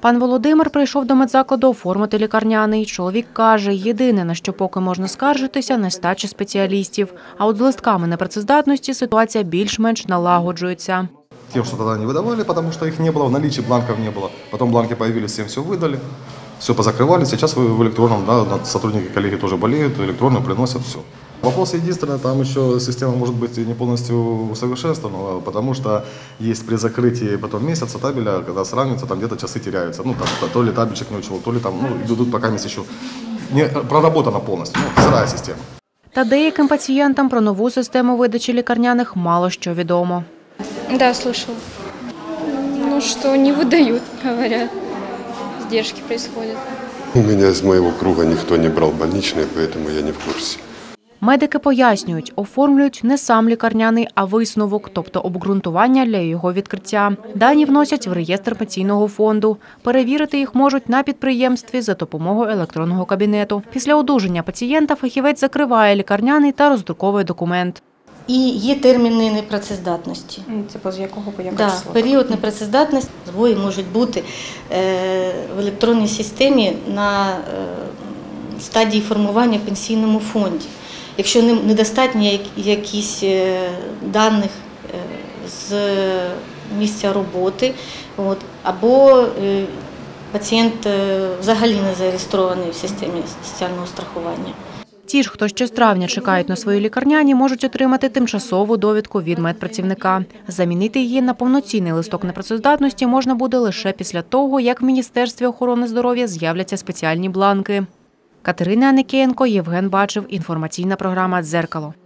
Пан Володимир прийшов до медзакладу оформити лікарняний. Чоловік каже, єдине, на що поки можна скаржитися – нестача спеціалістів. А от з листками непрацездатності ситуація більш-менш налагоджується. Тем, что тогда не выдавали, потому что их не было, в наличии бланков не было. Потом бланки появились, всем все выдали, все позакрывали. Сейчас в электронном, да, сотрудники, коллеги тоже болеют, электронно приносят все. Вопрос единственный, там еще система может быть не полностью усовершенствована, потому что есть при закрытии потом месяца табеля, когда сравнивается, там где-то часы теряются. Ну, там, то ли табельчик не учел, то ли там, ну, идут пока еще не проработана полностью, ну, сырая система. Та деяким пацієнтам про нову систему видачі лікарняних мало що відомо. Да, слышал. Ну, что не выдают, говорят. Сдержки происходят. У меня из моего круга никто не брал больничные, поэтому я не в курсе. Медики пояснюють, оформлюють не сам лікарняний, а висновок, тобто обґрунтування для його відкриття. Дані вносять в реєстр пенсійного фонду. Перевірити їх можуть на підприємстві за допомогою електронного кабінету. Після одужання пацієнта фахівець закриває лікарняний та роздруковує документ. І є терміни непрацездатності. Це з якого по яке число? число? Період непрацездатності, збої можуть бути в електронній системі на стадії формування в пенсійному фонді. Якщо недостатньо якісь даних з місця роботи, або пацієнт взагалі не зареєстрований в системі соціального страхування. Ті ж, хто ще з травня чекають на свої лікарняні, можуть отримати тимчасову довідку від медпрацівника. Замінити її на повноцінний листок непрацездатності можна буде лише після того, як в Міністерстві охорони здоров'я з'являться спеціальні бланки. Катерина Аникієнко, Євген Бачев. Інформаційна програма «Дзеркало».